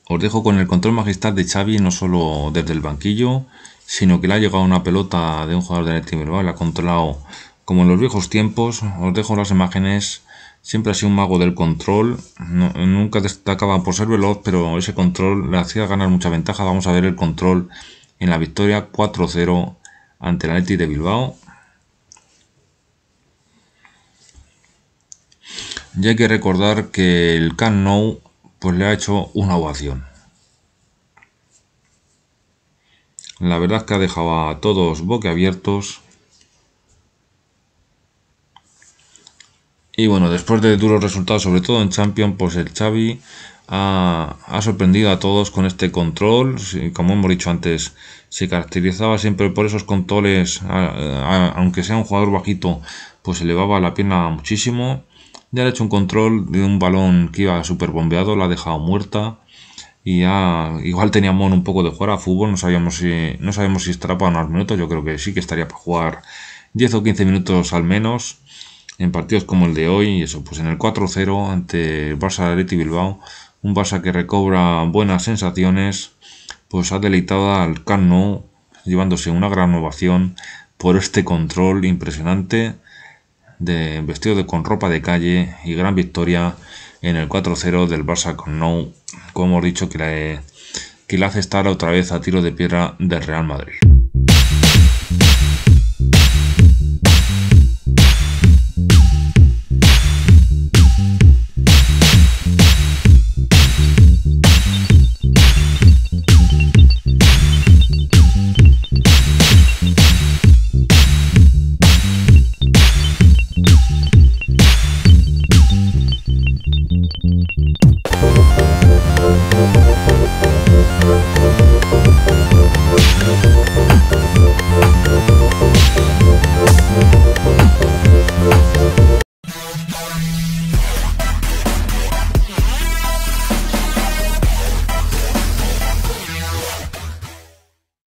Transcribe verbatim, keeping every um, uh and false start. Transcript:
Os dejo con el control magistral de Xavi, no solo desde el banquillo, sino que le ha llegado una pelota de un jugador del Athletic Bilbao, la ha controlado como en los viejos tiempos. Os dejo las imágenes. Siempre ha sido un mago del control, no, nunca destacaba por ser veloz, pero ese control le hacía ganar mucha ventaja. Vamos a ver el control en la victoria cuatro cero ante el Athletic de Bilbao. Y hay que recordar que el Camp Nou pues le ha hecho una ovación. La verdad es que ha dejado a todos boquiabiertos. Y bueno, después de duros resultados, sobre todo en Champions, pues el Xavi ha, ha sorprendido a todos con este control. Como hemos dicho antes, se caracterizaba siempre por esos controles, a, a, aunque sea un jugador bajito, pues elevaba la pierna muchísimo. Ya ha hecho un control de un balón que iba súper bombeado, la ha dejado muerta. Y ya, igual teníamos un poco de jugar a fútbol, no sabíamos si, no sabemos si estará para unos minutos. Yo creo que sí que estaría para jugar diez o quince minutos al menos en partidos como el de hoy. Y eso, pues en el cuatro cero ante el Barça Athletic Bilbao, un Barça que recobra buenas sensaciones, pues ha deleitado al Camp Nou, llevándose una gran ovación por este control impresionante, de vestido de con ropa de calle, y gran victoria en el cuatro cero del Barça Camp Nou, como hemos dicho, que le, que le hace estar otra vez a tiro de piedra del Real Madrid.